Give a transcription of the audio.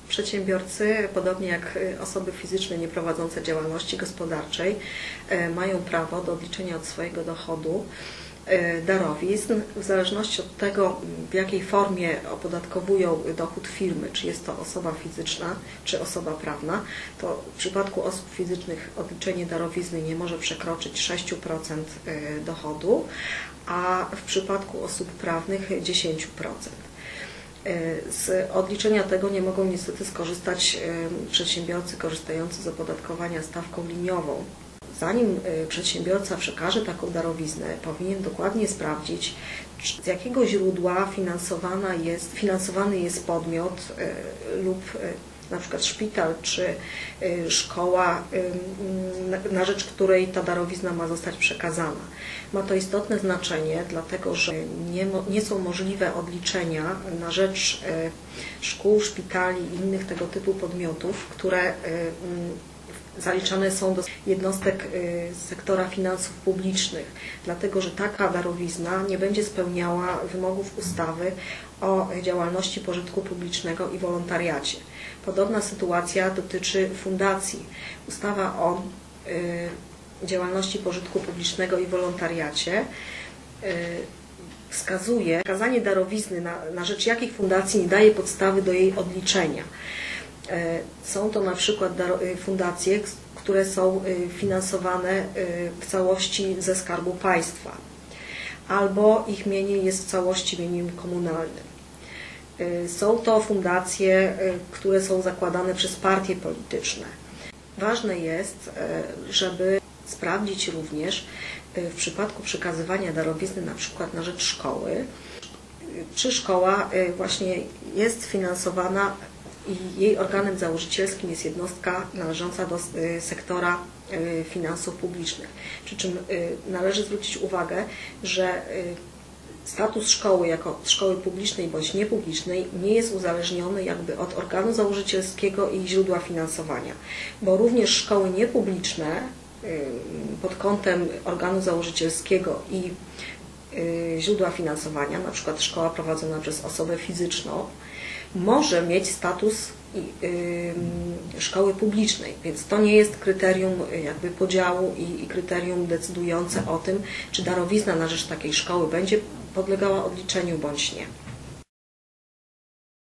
Przedsiębiorcy, podobnie jak osoby fizyczne nieprowadzące działalności gospodarczej, mają prawo do odliczenia od swojego dochodu darowizn w zależności od tego, w jakiej formie opodatkowują dochód firmy, czy jest to osoba fizyczna, czy osoba prawna. To w przypadku osób fizycznych odliczenie darowizny nie może przekroczyć 6% dochodu, a w przypadku osób prawnych 10%. Z odliczenia tego nie mogą niestety skorzystać przedsiębiorcy korzystający z opodatkowania stawką liniową. Zanim przedsiębiorca przekaże taką darowiznę, powinien dokładnie sprawdzić, z jakiego źródła finansowany jest podmiot lub na przykład szpital czy szkoła, na rzecz której ta darowizna ma zostać przekazana. Ma to istotne znaczenie, dlatego że nie są możliwe odliczenia na rzecz szkół, szpitali i innych tego typu podmiotów, które zaliczane są do jednostek sektora finansów publicznych, dlatego że taka darowizna nie będzie spełniała wymogów ustawy o działalności pożytku publicznego i wolontariacie. Podobna sytuacja dotyczy fundacji. Ustawa o działalności pożytku publicznego i wolontariacie wskazuje, przekazanie darowizny na rzecz jakich fundacji nie daje podstawy do jej odliczenia. Są to na przykład fundacje, które są finansowane w całości ze Skarbu Państwa, albo ich mienie jest w całości mieniem komunalnym. Są to fundacje, które są zakładane przez partie polityczne. Ważne jest, żeby sprawdzić również w przypadku przekazywania darowizny na przykład na rzecz szkoły, czy szkoła właśnie jest finansowana i jej organem założycielskim jest jednostka należąca do sektora finansów publicznych. Przy czym należy zwrócić uwagę, że status szkoły jako szkoły publicznej bądź niepublicznej nie jest uzależniony jakby od organu założycielskiego i źródła finansowania, bo również szkoły niepubliczne pod kątem organu założycielskiego i źródła finansowania, na przykład szkoła prowadzona przez osobę fizyczną, może mieć status szkoły publicznej, więc to nie jest kryterium jakby podziału i kryterium decydujące o tym, czy darowizna na rzecz takiej szkoły będzie podlegała odliczeniu bądź nie.